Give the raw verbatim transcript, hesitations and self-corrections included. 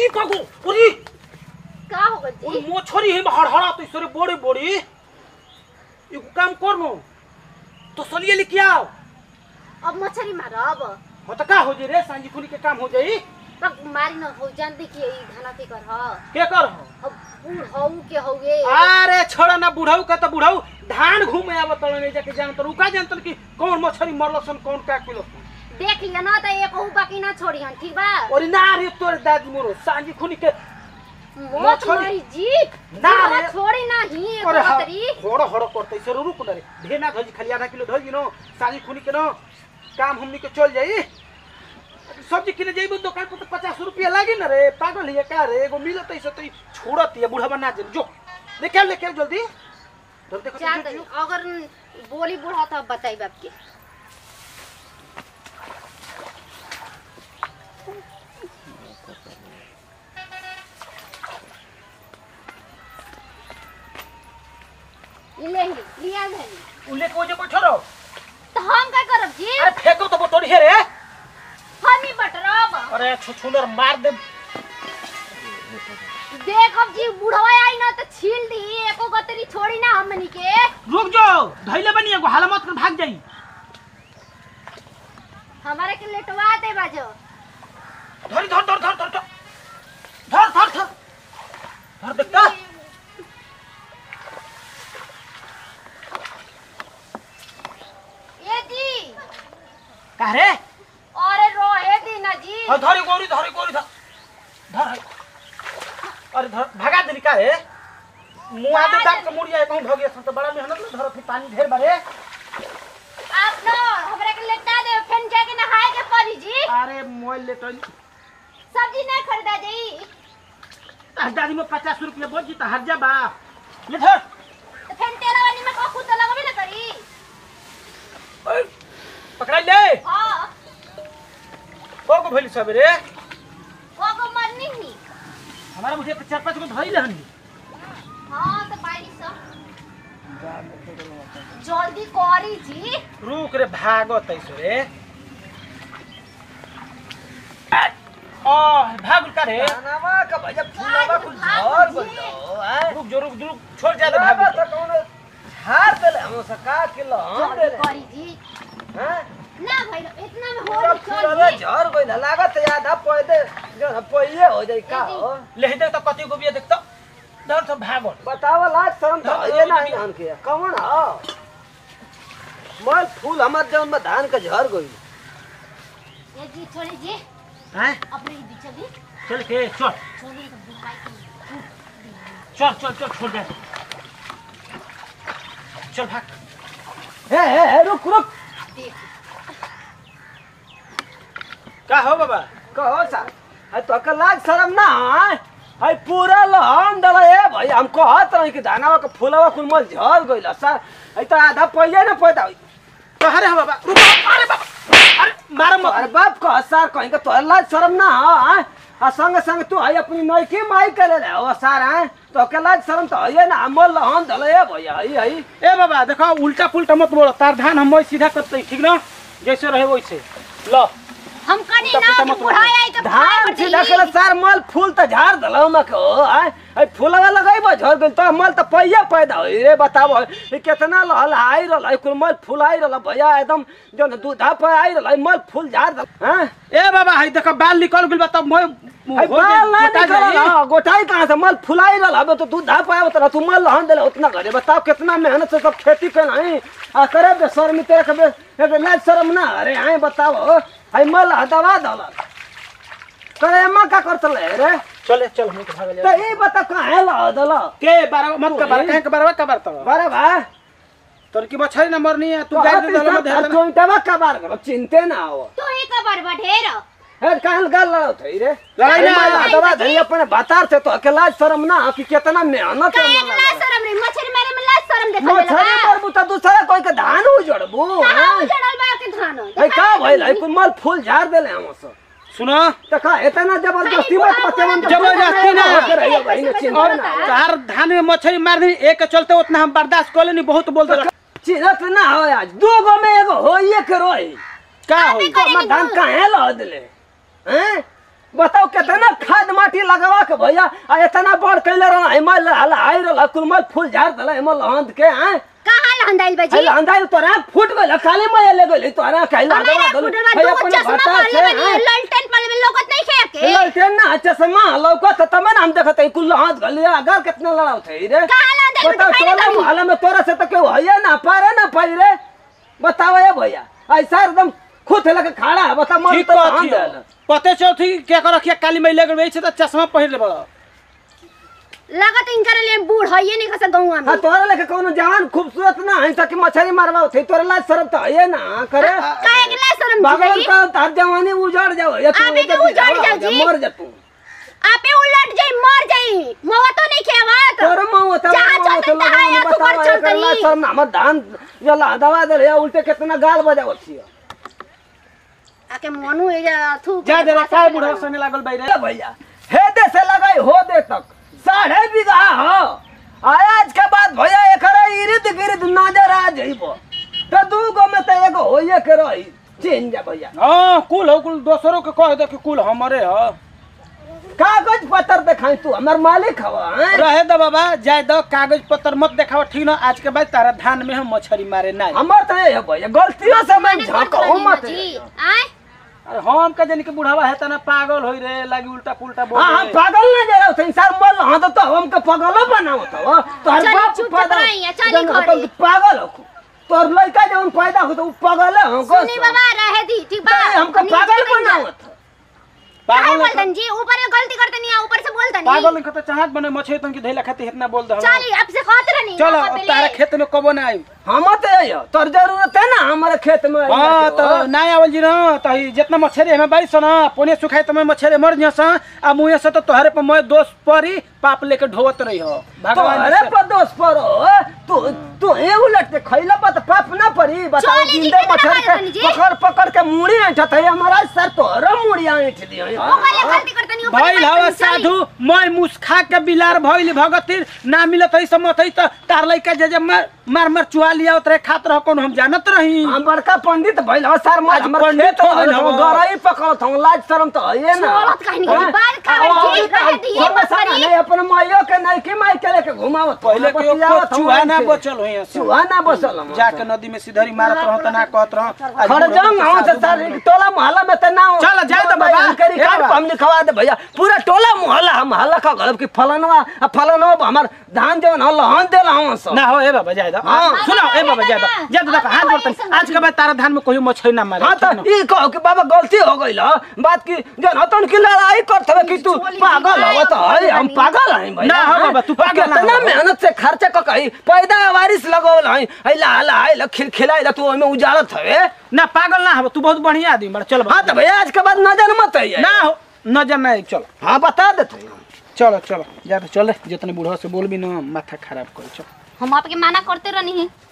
कागो ओरी का हो गई ओरी मोछरी है हड़हड़ा तो इसरे बड़े बड़ी एक काम करनो तो सलिए लेके आओ अब मछली मारब हो त का हो जे रे सांझी खुली के काम हो जाई तब मारी न हो जान देखिए ई धना के कर ह के कर हो अब बूढ़ऊ के होगे अरे छोड़ा ना बुढ़ऊ का तो बुढ़ऊ धान घूमे आवत नहीं जाके जान तो रुका जानत कि कौन मछली मरलसन कौन का किलो देख लिया ना त एक हु बाकी ना छोड़ी हन ठीक बा और ना रे तोर दादी मोरो सांझी खुली के मत मारी जी ना रे छोड़ी ना ही एक अरे बतरी होड़ होड़ करते से रुक ना रे ढेना धजी खाली आधा किलो धजी नो सांझी खुली के नो काम हमनी के चल जाई सब्जी किने जाइबो दुकान पर तो पचास रुपया लागी ना रे पागल है का रे एगो मिलत ऐसे तो छोड़त है बुढ़ा बना दे जो लेके लेके जल्दी जल्दी देखो जा तनी अगर बोली बूढ़ा त बताई बाप के ले लिया धनी उले को जे को छोड़ो तो हम का करब जी अरे फेंको तो बटोरी है रे हम ही बटरब अरे छुछुनर मार दे देखब जी बुढ़वा आई ना तो छील दी एको गतरी छोड़ी ना हमनी के रुक जाओ धइले बनी एगो हाला मत कर भाग जाई हमारे के लेटवा दे बाजो धर धर धर धर धर धर धर धर धर देखता ये जी का रे अरे रोहे दी ना जी हां धरी गोरी धरी गोरी धर धर अरे धर भागा देली का रे मुआ दे दांत के मुड़िया कहूं भगिए तो बड़ा मेहनत ले धरत पानी ढेर बारे आप ना हमरा के लेटा दे फेन जाके नहाए के पड़ी जी अरे मोल ले तो सब्जी नहीं खरीदा जाई दादी में पचास रुपया बोझ जी त हर जा बा ले धर तो फेन तेरा वाली में को तो लगबे ना करी ओए पकड़ा ले हां को को भइल सबरे को को मरनी ही हमारा मुझे चार पांच को धइल हन हां तो बाड़ी सब जल्दी करी जी रुक रे भागत ऐसे रे ओ भागुल का रे नामा का भैया फूलावा कुछ झड़ गइलो है रुक जो रुक रुक छोड़ जा दे भागुल तो कौन झाड़ देले हम सका किलो हम जल्दी देले करी जी हैं ना भाई इतना में पूरा हो फूलावा चल झड़ गइल लागत याद आ पौधे जो पहिले हो जाई का हो ले दे तो कति को भी देख तो डर से भागो बतावा लाज शर्म तो ये नहीं धान के कौन हो मल फूल हमर जौन में धान का झड़ गइल ये जी छोड़ी जी हैं अपने ही चली चल के चल छोड़ी तो बुलाई चल चल चल छोड़ दे चल भाग हे हे हे रुक रुक देख का हो बाबा कहो सा है तो का लाज शर्म ना है है पूरा लहन दला ए भाई हम कहत रही कि धानवा के फूलवा कुल मल झड़ गइल सर है तो आधा पहिले ना पैदा होई कहां रे हो बाबा रुक अरे बाबा अरे मार मत अरे बाप कह सर कहीं का तो लाज शर्म ना है आ संग संग तू है अपनी नई की माई करे ले ओ सर है तो के लाज शर्म तो है ना मल लहन दला ए भाई है है ए बाबा देखो उल्टा पुल्टा मत बोलो तार धान हम सीधा करते ठीक ना जैसे रहे वैसे लो हम कनी ना बुढ़ाई आई तो धान सीधा करे सर मल फूल तो झाड़ दला म के हो है है फूलवा लगाइबो झड़ गइल तो मल तो पहिले पैदा होई रे बताबो ई कितना लहल आई रहल है कुल मल फुलाई रहल भैया एकदम जो दूधा पे आई रहल मल फूल झाड़ दल हैं ए बाबा हाय देखो बाल निकल गेल बा तब मोय है बाल ना निकल हां गोटाई कहां से मल फुलाई रहल अब तो दूधा पे आवत रह तू मल लहन देले उतना घरे बताओ कितना मेहनत से सब खेती कर नहीं आ करे बेसर में तेरे के एक लाज शर्म ना अरे आए बताओ है मल हटावा दल करे अम्मा का करत ले रे चले चल हम के भाग ले तो ई बता कहां ला दल के बारह मत का बारह कहां के बारह का बारह तो बारे बा तोर की मछली नंबर नहीं है तू गाड़ी दे दल में तो इंटवा का बार करो चिंते ना हो तो ही का बरबा ढेर है कहल गल थई रे लड़ाई ना दवा धरी अपने बातार से तो अकेला शर्म ना कि कितना मेहनत का है एक लाज शर्म नहीं मछली मारे में लाज शर्म देखल मछली करबू त दूसरा कोई के धान उजड़बू हां जड़ल बा के धान है का भइल है कुल मल फूल झाड़ देले हम सब सुनो त का इतना जबरदस्ती मत बतेवन जबरदस्ती ना रहियो भाई ने चिंता ना तार धान में मछली मार दी एक चलते उतना हम बर्दाश्त कर लेनी बहुत बोल दे चिरत ना हो आज दो गो में एगो होइए के रोई का हो हम धान काहे ला देले हैं बताओ कितना खाद माटी लगवा के भैया आ इतना बड़ कैले रहा हिमाल हला आई रहल कुल मल फूल झाड़ दला हिमाल हंद के हैं कहां लहंदाइल बजी हला हंदाइल तोरा फूट गइल काली मैया ले गइल तोरा कहला दवा दल भैया अपन बता छे ललटेन पल में लोकत नहीं खे के ललटेन ना चश्मा लौकत तमन हम देखत कुल हंद गइल अगर कितना लड़ाव थे रे कहां लहंदाइल बताओ टोला मोहल्ला में तोरा से त के होइए ना पारे ना पाई रे बताओ ये भैया ऐसा एकदम खुद लगे खड़ा है बता मन तो हंद पते चौथी क्या कर रखिया काली मैया ले गइल त चश्मा पहिर ले बड़ा लागत इनकर लिए बूढ़ है नहीं कस गौवा में हां तोरा लेके कोनो जवान खूबसूरत ना है ताकि मछली मारवा थे तोरा लाज शर्म तो है ना करे काहे के लाज शर्म भगवान का तार जवानी उजड़ जाओ या तू आबे के उजड़ जाओ जी मर जा तू आपे उलट जाई मर जाई मोह तो नहीं खेवत तोर मऊ त जहां चलते है तू कर चल करी लाज शर्म ना मत धान जला दवा दे या उल्टे कितना गाल बजावत छी आके मनु ए जा थू जा दे का बुढ़ा संगे लागल बाई रे भैया हे दे से लगाई हो दे तक साढ़े बीघा हो आज के बाद भैया एकरा इर्द गिर्द नजर आ जइबो त दू गो में त एगो होइए के रही चेंज जा भैया हां कुल हो कुल दोसरों के कह दे कि कुल हमरे ह कागज पत्र दिखाई तू हमर मालिक हवा हैं रहे द बाबा जाय द कागज पत्र मत देखाव ठीक न आज के बाद तारा धान में हम मछली मारे ना हमर त है भैया गलतियों से मैं झाको मत जी आए अरे हम का जानी के बुढ़ावा है तना पागल होई रे लागी उल्टा पुल्टा बोल हां पागल ना जाओ संसार मल हां तो हम के पागल बनावत हो तोहर चली बाप चुप पैदा रही है, चली जन घरे। अपन पागल हो तोर लड़का जब पैदा हो तो उ पागल हो सुनी बाबा रहे दी ठीक बा हमको पागल बनावत पागल पागल बोलतन जी ऊपर से गलती करते नहीं ऊपर से बोलतन नहीं पागल के तो चाहत बने मछली तन के धैला खाती इतना बोल दे चली अब से खात रहनी चलो अब तारा खेत में कबो ना आई हम तो है तोर जरूरत है ना हमारे खेत में हां तो ना आवल जी ना तो जितना मछली हमें बाईस ना पोने सुखाई तो मैं मछली मर जसा आ मुंह से तो तोहरे पर मैं दोस्त परी पाप लेके ढोवत रही हो भगवान अरे पर दोस्त पर तू तू ए उलट के खइला पर तो पाप ना पड़ी बताओ चली जी, जिंदे कितना मछली के बात जी? पकड़ पकड़ के मुड़ी ऐठत है हमारा सर तोरा मुड़ी ऐठ दियो ऊपर से गलती करते नहीं ऊपर भइल हवा साधु मैं मुस्खा के बिलार भइल भगतिर ना मिलत है समत है त तार लइका जे जे मार मार मार चुहा लिया उतरे खात रह कोन हम जानत रही हम बड़का पंडित भइल हो सर मार आज हमर पंडित खेत हो गइल हो। गरई पकड़त हूं लाज शर्म तो है ना छोड़त काहे नहीं? बाल खावत जी, रह दिए मत करी। नहीं अपन माइयो के नहीं कि माई के लेके घुमावत पहले के बतियावत एको हूं चुहा ना ऐसे। बचल होई ऐसे। चुहा ना बचल हम जाके नदी में सिधरी मारत रहो त ना कहत रहो आज खरजंग बुढ़ो हूं से के सर साधु टोला मोहल्ला में त ना हो। चल, जाए तो बाबा। करी ए काट बाबा। हम लिखवा दे भैया पूरा टोला मोहल्ला हम हल्ला का गलब की फलनवा आ फलनवा हमर धान जवन हल्ला हन देला हूं सब ना हो ए बाबा जाय द हाँ। सुनो ए बाबा जाय द जा द हाथ जोड़तन आज के बाद तारा धान में कोई मछली ना मारे हाँ तो ई कहो कि बाबा गलती हो गई बात की जन हतन की लड़ाई करत है कि तू पागल हो तो है हम पागल हैं भैया ना हो बाबा, तू पागल ना कितना हो। मेहनत से खर्चा क कही पैदा वारिस लगौल है हला हला है खिलखिलाई तू ओमे उजाड़त हवे ना पागल ना हो तू बहुत बढ़िया आदमी बड़ा चल हाँ तो भैया आज के बाद नजर मत है ना हो नजर ना आई, चलो हाँ बता देते चलो चलो जा तो चल जितने बूढ़ा से बोल भी ना माथा खराब कर चल हम आपके माना करते रहनी है